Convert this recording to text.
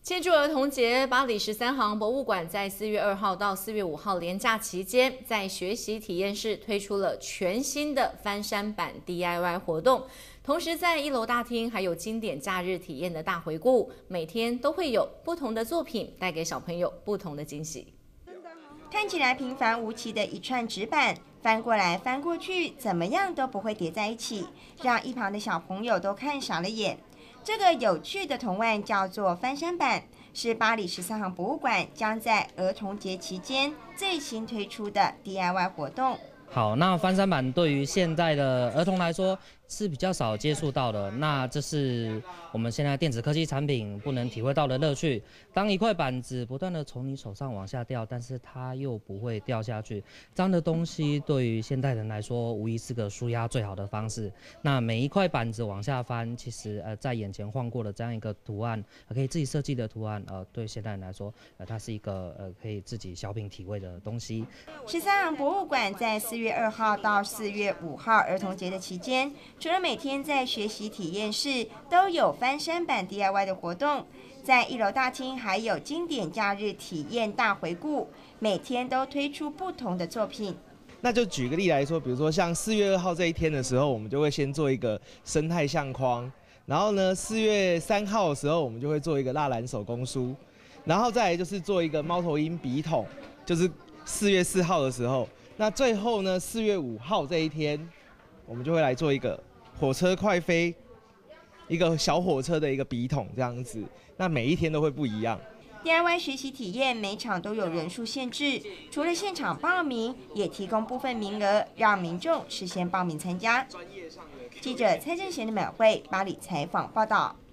庆祝儿童节，巴黎13行博物馆在4月2号到4月5号连假期间，在学习体验室推出了全新的翻山版 DIY 活动。同时，在1楼大厅还有经典假日体验的大回顾，每天都会有不同的作品带给小朋友不同的惊喜。 看起来平凡无奇的一串纸板，翻过来翻过去，怎么样都不会叠在一起，让一旁的小朋友都看傻了眼。这个有趣的图案叫做翻山板，是巴黎13行博物馆将在儿童节期间最新推出的 DIY 活动。 好，那翻山板对于现在的儿童来说是比较少接触到的，那这是我们现在电子科技产品不能体会到的乐趣。当一块板子不断的从你手上往下掉，但是它又不会掉下去，这样的东西对于现代人来说，无疑是个抒压最好的方式。那每一块板子往下翻，其实在眼前晃过的这样一个图案，可以自己设计的图案，对现代人来说，它是一个可以自己小品体会的东西。 13行博物馆在4月2号到4月5号儿童节的期间，除了每天在学习体验室都有翻山板 DIY 的活动，在1楼大厅还有经典假日体验大回顾，每天都推出不同的作品。 那就举个例来说，比如说像4月2号这一天的时候，我们就会先做一个生态相框，然后呢4月3号的时候，我们就会做一个蜡染手工书，然后再来就是做一个猫头鹰笔筒，就是4月4号的时候。那最后呢4月5号这一天，我们就会来做一个火车快飞，一个小火车的一个笔筒这样子。那每一天都会不一样。 DIY 学习体验每场都有人数限制，除了现场报名，也提供部分名额，让民众事先报名参加。记者蔡正贤的美惠巴黎采访报道。